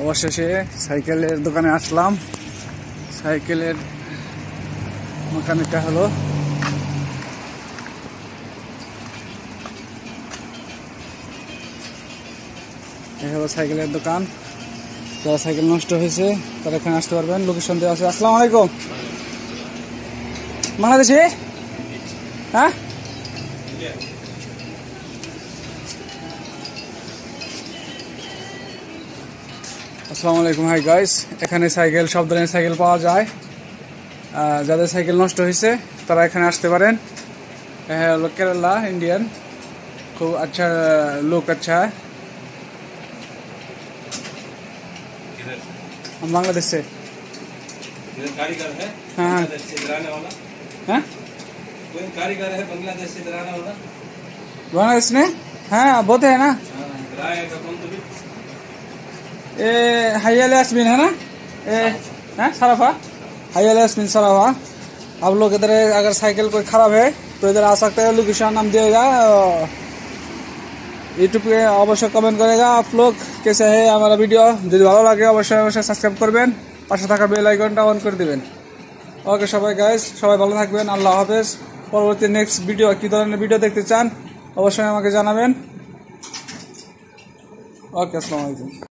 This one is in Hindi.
অবশেষে সাইকেলের দোকানে আসলাম। সাইকেলের মেকানিকটা হলো এই হলো সাইকেলের দোকান। যারা সাইকেল নষ্ট হয়েছে তারা এখানে আসতে পারবেন। লোকেশন দেওয়া আছে। আসসালামু আলাইকুম। বাংলাদেশে? হ্যাঁ, আসসালামু আলাইকুম। হাই গাইস, এখানে সাইকেল, সব ধরনের সাইকেল পাওয়া যায়। যাদের সাইকেল নষ্ট হয়েছে তারা এখানে আসতে পারেন। হলো केरला इंडियन, खूब अच्छा लुक अच्छा है। हम बांग्लादेश से। कारीगर है हाँ बांग्लादेश से इधर आने वाला। हाँ, कोई कारीगर है बांग्लादेश से इधर आने वाला। बांग्लादेश में हाँ बहुत है ना। इधर आएगा कौन तो भी ये हाइयल यास्मीन है ना, ये हाँ सराफा, हाइयल यास्मीन सराफा। आप लोग इधर अगर साइकिल कोई खराब है तो इधर आ सकते हैं। लोकेशन नाम दिएगा, यूट्यूब पे अवश्य कमेंट करेगा आप लोग कैसे है हमारा वीडियो। যদি ভালো লাগে অবশ্যই অবশ্যই সাবস্ক্রাইব করবেন, পাশে থাকা বেল আইকনটা অন করে দিবেন। ওকে সবাই গাইস, সবাই ভালো থাকবেন। আল্লাহ হাফেজ। পরবর্তী নেক্সট ভিডিও কি ধরনের ভিডিও দেখতে চান অবশ্যই আমাকে জানাবেন। ওকে, আসসালামু আলাইকুম।